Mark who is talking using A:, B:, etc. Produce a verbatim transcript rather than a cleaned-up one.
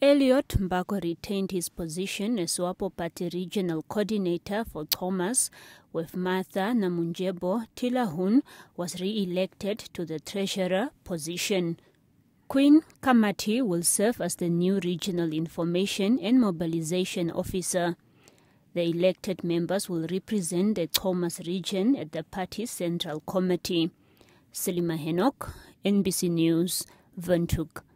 A: Elliot Mbako retained his position as Swapo Party Regional Coordinator for Thomas, with Martha Namunjebo Tilahun was re-elected to the Treasurer position. Queen Kamati will serve as the new Regional Information and Mobilization Officer. The elected members will represent the Thomas region at the party's Central Committee. Selima Henok, N B C News, Windhoek.